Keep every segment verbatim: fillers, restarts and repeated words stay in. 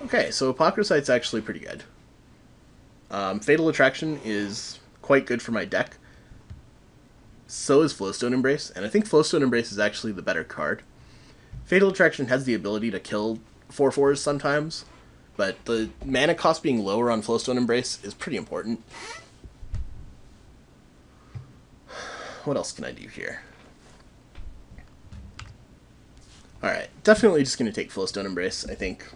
Okay, so Apocryphite's actually pretty good. Um, Fatal Attraction is quite good for my deck. So is Flowstone Embrace, and I think Flowstone Embrace is actually the better card. Fatal Attraction has the ability to kill four fours sometimes, but the mana cost being lower on Flowstone Embrace is pretty important. What else can I do here? Alright, definitely just going to take Flowstone Embrace, I think.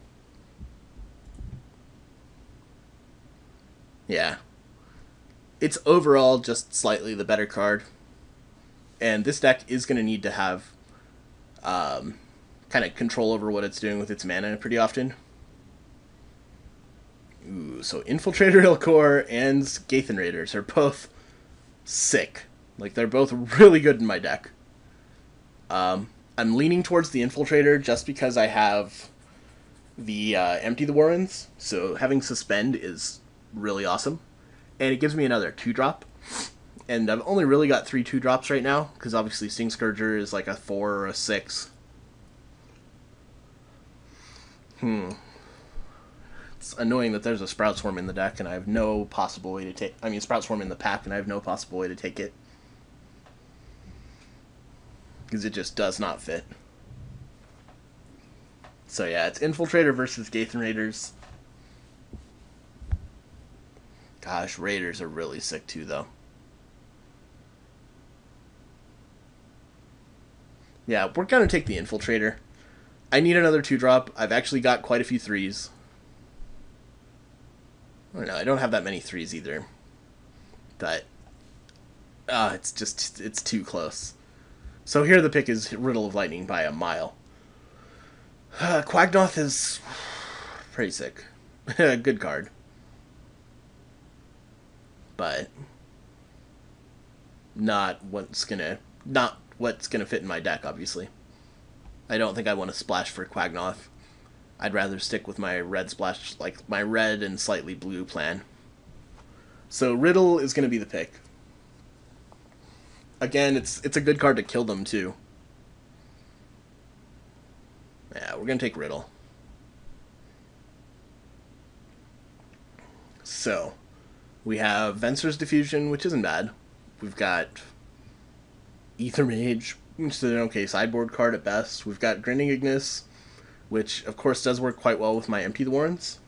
Yeah. It's overall just slightly the better card. And this deck is going to need to have um, kind of control over what it's doing with its mana pretty often. Ooh, so Infiltrator Ilkor and Gathan Raiders are both sick. Like, they're both really good in my deck. Um, I'm leaning towards the Infiltrator just because I have the uh, Empty the Warrens, so having Suspend is really awesome. And it gives me another two drop. And I've only really got three two drops right now, because obviously Sting Scourger is like a four or a six. Hmm. It's annoying that there's a Sprout Swarm in the deck, and I have no possible way to take... I mean, Sprout Swarm in the pack, and I have no possible way to take it. Because it just does not fit. So yeah, it's Infiltrator versus Gathan Raiders. Gosh, Raiders are really sick too, though. Yeah, we're going to take the Infiltrator. I need another two drop. I've actually got quite a few threes. I don't know, I don't have that many threes either. But, uh, it's just, it's too close. So here the pick is Riddle of Lightning by a mile. Uh, Quagnoth is pretty sick. Good card. But not what's gonna not what's gonna fit in my deck, obviously. I don't think I want to splash for Quagnoth. I'd rather stick with my red splash, like my red and slightly blue plan. So Riddle is gonna be the pick. Again, it's it's a good card to kill them too. Yeah, we're gonna take Riddle. So we have Venser's Diffusion, which isn't bad. We've got Ether Mage, which is an okay sideboard card at best. We've got Grinning Ignis, which of course does work quite well with my Empty the Warrens.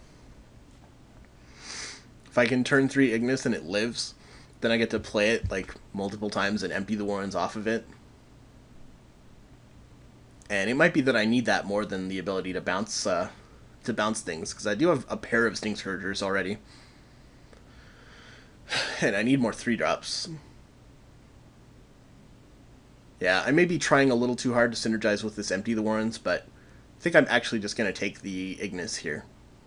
If I can turn three Ignis and it lives, then I get to play it like multiple times and empty the Warrens off of it. And it might be that I need that more than the ability to bounce uh, to bounce things, because I do have a pair of Sting Scourgers already. And I need more three drops. Yeah, I may be trying a little too hard to synergize with this Empty the Warrens, but I think I'm actually just going to take the Ignis here.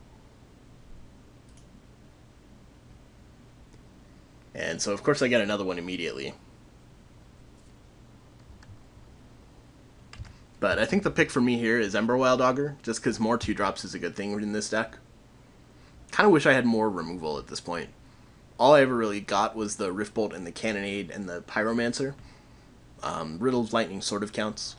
And so, of course, I get another one immediately. But I think the pick for me here is Ember Wild Augur, just because more two drops is a good thing in this deck. Kind of wish I had more removal at this point. All I ever really got was the Riftbolt and the Cannonade and the Pyromancer. Um, Riddle of Lightning sort of counts.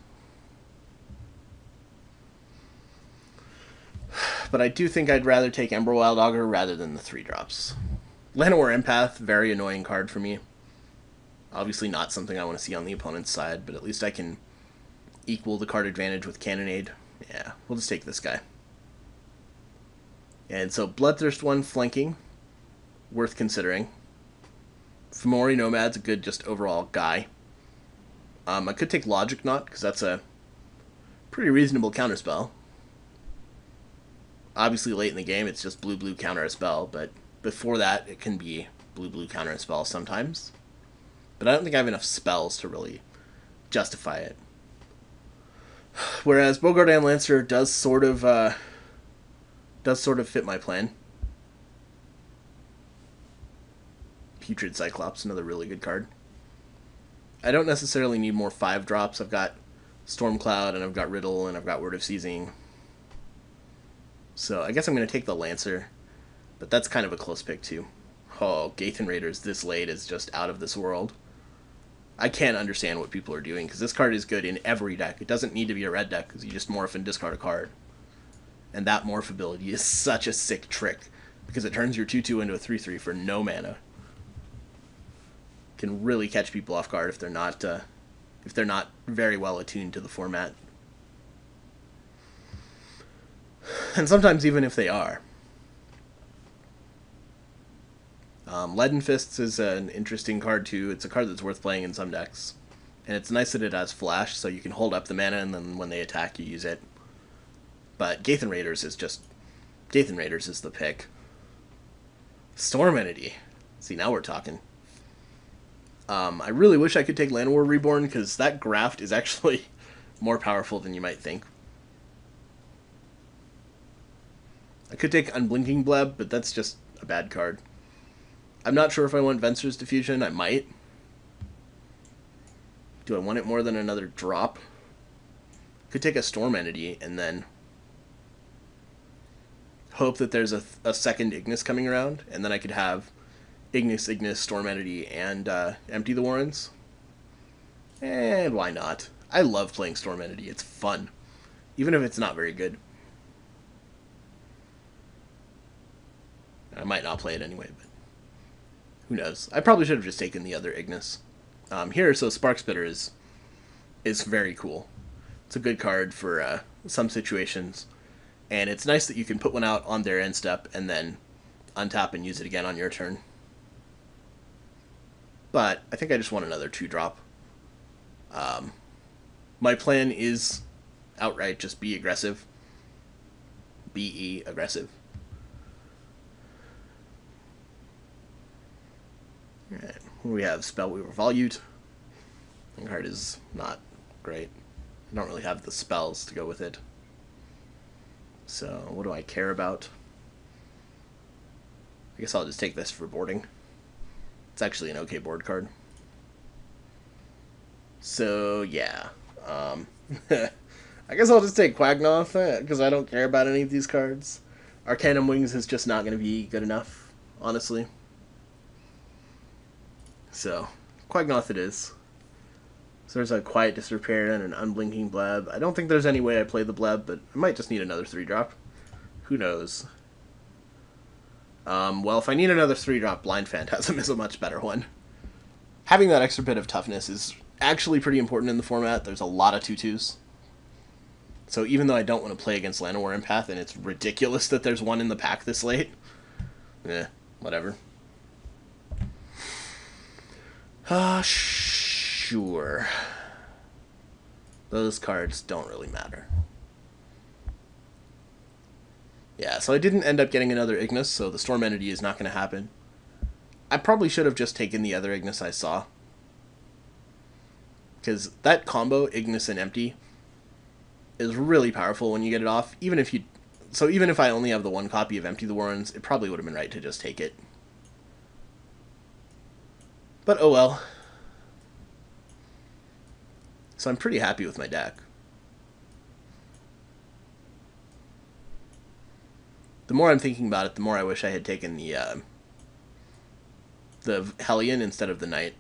But I do think I'd rather take Ember Wild Augur rather than the three drops. Llanowar Empath, very annoying card for me. Obviously not something I want to see on the opponent's side, but at least I can equal the card advantage with Cannonade. Yeah, we'll just take this guy. And so Bloodthirst one flanking, worth considering. Fomori Nomad's a good just overall guy. Um, I could take Logic Knot, because that's a pretty reasonable counterspell. Obviously late in the game it's just blue-blue counter a spell, but before that it can be blue-blue counter a spell sometimes. But I don't think I have enough spells to really justify it. Whereas Bogardan Lancer does sort of uh, does sort of fit my plan. Putrid Cyclops, another really good card. I don't necessarily need more five drops. I've got Stormcloud, and I've got Riddle, and I've got Word of Seizing. So I guess I'm going to take the Lancer, but that's kind of a close pick too. Oh, Gathan Raiders this late is just out of this world. I can't understand what people are doing, because this card is good in every deck. It doesn't need to be a red deck, because you just morph and discard a card. And that morph ability is such a sick trick, because it turns your two two into a three three for no mana. Can really catch people off guard if they're not uh, if they're not very well attuned to the format. And sometimes even if they are. Um, Leaden Fists is an interesting card too. It's a card that's worth playing in some decks. And it's nice that it has flash, so you can hold up the mana and then when they attack you use it. But Gathan Raiders is just... Gathan Raiders is the pick. Storm Entity. See, now we're talking. Um, I really wish I could take Llanowar Reborn, because that graft is actually more powerful than you might think. I could take Unblinking Bleb, but that's just a bad card. I'm not sure if I want Venser's Diffusion. I might. Do I want it more than another drop? Could take a Storm Entity and then hope that there's a, a second Ignis coming around, and then I could have Ignis, Ignis, Storm Entity, and uh, empty the Warrens. And why not? I love playing Storm Entity. It's fun. Even if it's not very good. I might not play it anyway, but who knows? I probably should have just taken the other Ignis. Um, here, so Sparkspitter is, is very cool. It's a good card for uh, some situations. And it's nice that you can put one out on their end step and then untap and use it again on your turn. But I think I just want another two drop. Um, my plan is outright just be aggressive. B E aggressive. Alright, we have Spellweaver Volute. That card is not great. I don't really have the spells to go with it. So, what do I care about? I guess I'll just take this for boarding. It's actually an okay board card. So, yeah. Um, I guess I'll just take Quagnoth, because I don't care about any of these cards. Arcanum Wings is just not going to be good enough, honestly. So, Quagnoth it is. So there's a Quiet Disrepair and an Unblinking Bleb. I don't think there's any way I play the Bleb, but I might just need another three drop. Who knows? Um, well, if I need another three drop, Blind Phantasm is a much better one. Having that extra bit of toughness is actually pretty important in the format. There's a lot of two twos. So even though I don't want to play against Llanowar Empath, and it's ridiculous that there's one in the pack this late, eh, whatever. Ah, uh, sure. Those cards don't really matter. Yeah, so I didn't end up getting another Ignis, so the Storm Entity is not going to happen. I probably should have just taken the other Ignis I saw. Because that combo, Ignis and Empty, is really powerful when you get it off. Even if you... So even if I only have the one copy of Empty the Warrens, it probably would have been right to just take it. But oh well. So I'm pretty happy with my deck. The more I'm thinking about it, the more I wish I had taken the uh, the Hellion instead of the Knight.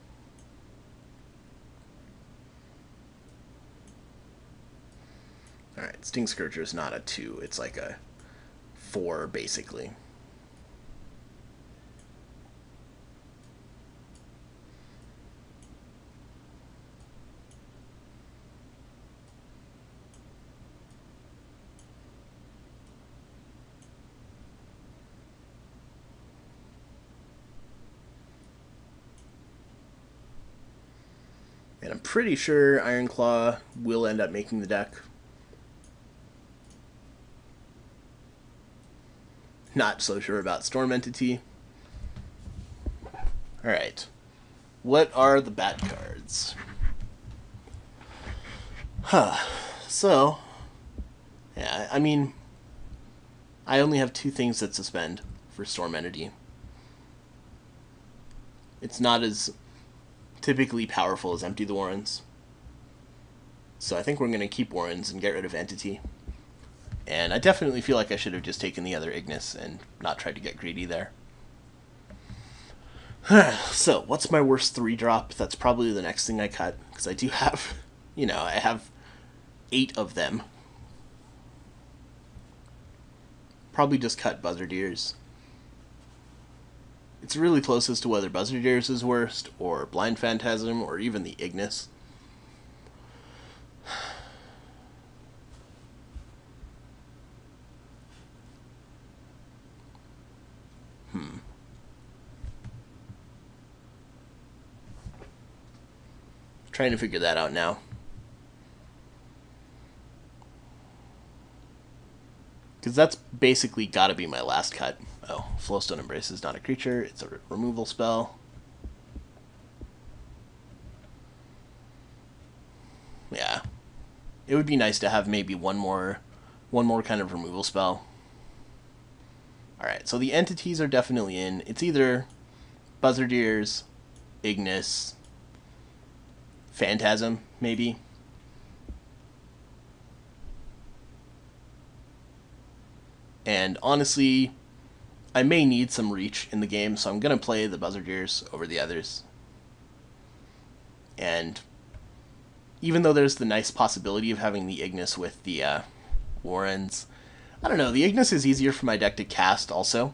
Alright, Sting Scourger is not a two, it's like a four, basically. And I'm pretty sure Ironclaw will end up making the deck. Not so sure about Storm Entity. Alright. What are the bad cards? Huh. So, yeah, I mean, I only have two things that suspend for Storm Entity. It's not as typically powerful as Empty the Warrens. So I think we're going to keep Warrens and get rid of Entity. And I definitely feel like I should have just taken the other Ignis and not tried to get greedy there. So, what's my worst three drop? That's probably the next thing I cut, because I do have, you know, I have eight of them. probably just cut Buzzard Ears. It's really close as to whether Buzzard Ears is worst, or Blind Phantasm, or even the Ignis. Hmm. Trying to figure that out now. Because that's basically got to be my last cut. Oh, Flowstone Embrace is not a creature. It's a removal spell. Yeah. It would be nice to have maybe one more, one more kind of removal spell. Alright, so the entities are definitely in. It's either Buzzard Ears, Ignis, Phantasm, maybe. And honestly, I may need some reach in the game, so I'm going to play the Buzzard Ears over the others. And even though there's the nice possibility of having the Ignis with the uh, Warrens, I don't know, the Ignis is easier for my deck to cast also.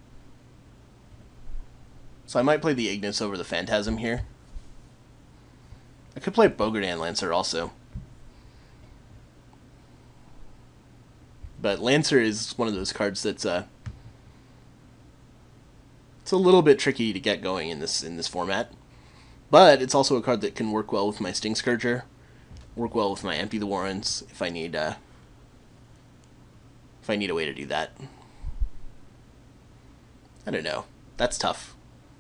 So I might play the Ignis over the Phantasm here. I could play Bogardan Lancer also. But Lancer is one of those cards that's uh, it's a little bit tricky to get going in this in this format. But it's also a card that can work well with my Sting Scourger, work well with my Empty the Warrens if I need uh, if I need a way to do that. I don't know. That's tough.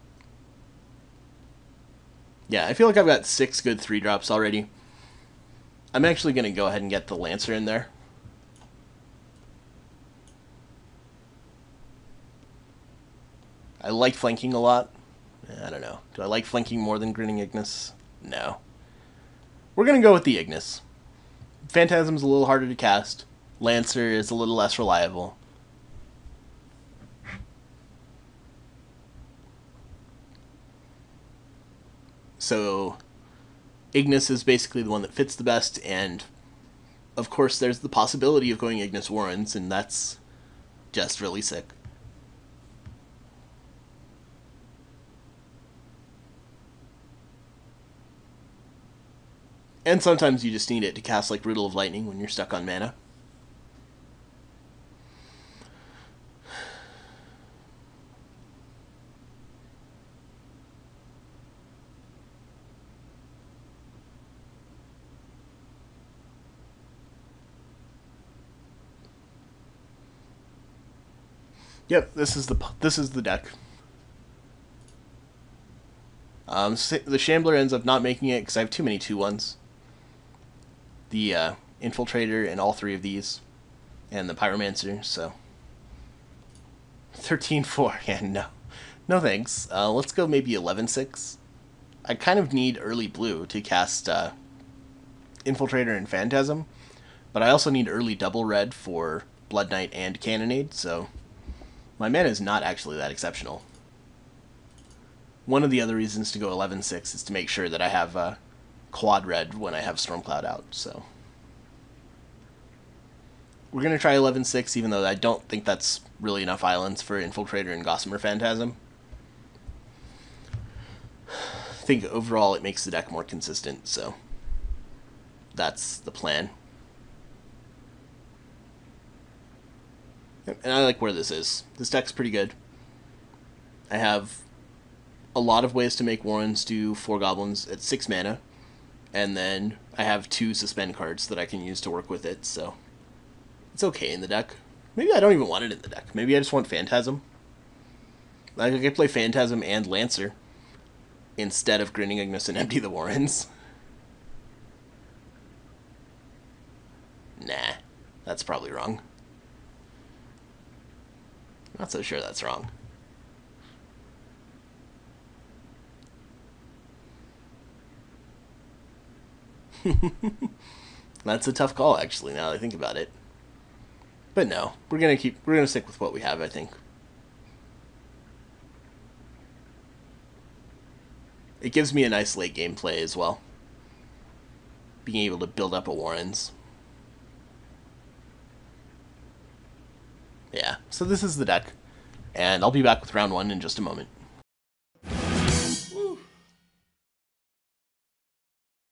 Yeah, I feel like I've got six good three drops already. I'm actually going to go ahead and get the Lancer in there. I like flanking a lot. I don't know. Do I like flanking more than Grinning Ignis? No. We're going to go with the Ignis. Phantasm's a little harder to cast. Lancer is a little less reliable. So Ignis is basically the one that fits the best, and of course there's the possibility of going Ignis Warrens, and that's just really sick. And sometimes you just need it to cast like Riddle of Lightning when you're stuck on mana. Yep, this is the this is the deck. Um, the Shambler ends up not making it because I have too many two ones. The uh, Infiltrator and all three of these, and the Pyromancer. So thirteen four. Yeah, no, no thanks. Uh, let's go maybe eleven six. I kind of need early blue to cast uh, Infiltrator and Phantasm, but I also need early double red for Blood Knight and Cannonade. So my mana is not actually that exceptional. One of the other reasons to go eleven six is to make sure that I have uh, quad red when I have Stormcloud out. So we're going to try eleven six, even though I don't think that's really enough islands for Infiltrator and Gossamer Phantasm. I think overall it makes the deck more consistent, so that's the plan. And I like where this is. This deck's pretty good. I have a lot of ways to make Warrens do four goblins at six mana, and then I have two suspend cards that I can use to work with it, so it's okay in the deck. Maybe I don't even want it in the deck. Maybe I just want Phantasm. Like, I could play Phantasm and Lancer instead of Grinning Ignis and Empty the Warrens. Nah, that's probably wrong. Not so sure that's wrong. That's a tough call, actually, now that I think about it. But no, we're gonna keep we're gonna stick with what we have, I think. It gives me a nice late game play as well. Being able to build up a Warrens. Yeah. so this is the deck, and I'll be back with round one in just a moment.